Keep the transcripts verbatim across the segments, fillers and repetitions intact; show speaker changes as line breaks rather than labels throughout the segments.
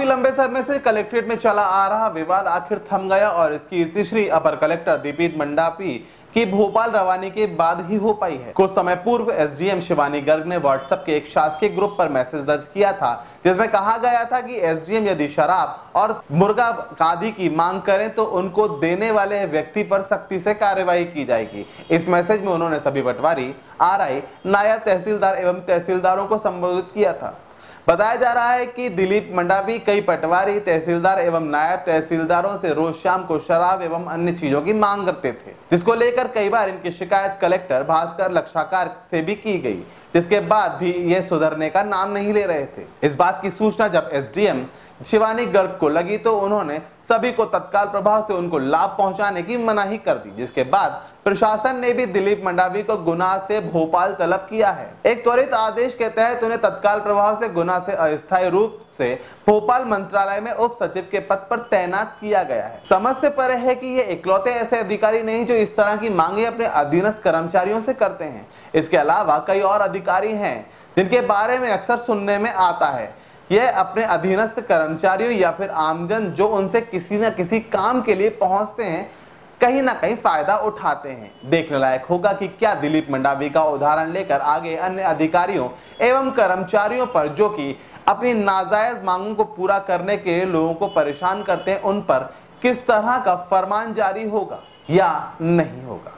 काफी लंबे समय से कलेक्ट्रेट में चला आ रहा विवाद आखिर थम गया और इसकी तीसरी अपर कलेक्टर दीपित मंडावी की भोपाल रवानी के बाद ही हो पाई है। कुछ समय पूर्व एसडीएम शिवानी गर्ग ने व्हाट्सएप के एक शासकीय ग्रुप पर मैसेज दर्ज किया था, जिसमें कहा गया था कि एसडीएम यदि शराब और मुर्गा आदि की मांग करें तो उनको देने वाले व्यक्ति पर सख्ती से कार्यवाही की जाएगी। इस मैसेज में उन्होंने सभी पटवारी, आरआई, नायब तहसीलदार एवं तहसीलदारों को संबोधित किया था। बताया जा रहा है कि दिलीप मंडावी कई पटवारी, तहसीलदार एवं नायब तहसीलदारों से रोज शाम को शराब एवं अन्य चीजों की मांग करते थे, जिसको लेकर कई बार इनकी शिकायत कलेक्टर भास्कर लक्षाकार से भी की गई, जिसके बाद भी ये सुधरने का नाम नहीं ले रहे थे। इस बात की सूचना जब एसडीएम शिवानी गर्ग को लगी तो उन्होंने सभी को तत्काल प्रभाव से उनको लाभ पहुंचाने की मनाही कर दी, जिसके बाद प्रशासन ने भी दिलीप मंडावी को गुना से भोपाल तलब किया है। एक त्वरित आदेश के तहत उन्हें तत्काल प्रभाव से गुना से अस्थायी रूप से भोपाल मंत्रालय में उप सचिव के पद पर तैनात किया गया है। समझ से परे है कि ये इकलौते ऐसे अधिकारी नहीं जो इस तरह की मांगे अपने अधीनस्थ कर्मचारियों से करते हैं। इसके अलावा कई और अधिकारी हैं जिनके बारे में अक्सर सुनने में आता है ये अपने अधीनस्थ कर्मचारियों या फिर आमजन जो उनसे किसी न किसी काम के लिए पहुंचते हैं, कहीं ना कहीं फायदा उठाते हैं। देखने लायक होगा कि क्या दिलीप मंडावी का उदाहरण लेकर आगे अन्य अधिकारियों एवं कर्मचारियों पर जो कि अपनी नाजायज मांगों को पूरा करने के लिए लोगों को परेशान करते हैं, उन पर किस तरह का फरमान जारी होगा या नहीं होगा।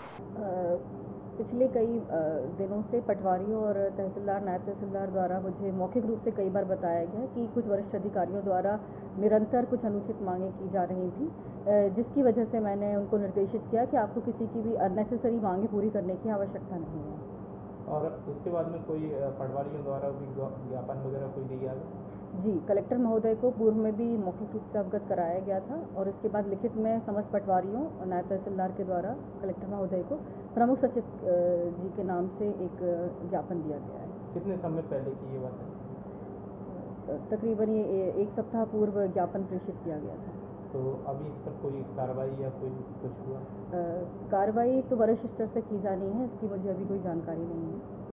पिछले कई दिनों से पटवारियों और तहसीलदार, नायब तहसीलदार द्वारा मुझे मौखिक रूप से कई बार बताया गया कि कुछ वरिष्ठ अधिकारियों द्वारा निरंतर कुछ अनुचित मांगें की जा रही थी, जिसकी वजह से मैंने उनको निर्देशित किया कि आपको किसी की भी अननेसेसरी मांगें पूरी करने की आवश्यकता नहीं है।
और इसके बाद में कोई पटवारियों द्वारा भी ज्ञापन वगैरह कोई दिया गया?
जी, कलेक्टर महोदय को पूर्व में भी मौखिक रूप से अवगत कराया गया था और इसके बाद लिखित में समस्त पटवारियों और नायब तहसीलदार के द्वारा कलेक्टर महोदय को प्रमुख सचिव जी के नाम से एक ज्ञापन दिया गया है।
कितने समय पहले की ये बात है?
तकरीबन ये एक सप्ताह पूर्व ज्ञापन प्रेषित किया गया था।
तो अभी इस पर कोई कार्रवाई या कोई कुछ हुआ?
कार्रवाई तो वरिष्ठ स्तर से की जानी है, इसकी मुझे अभी कोई जानकारी नहीं है।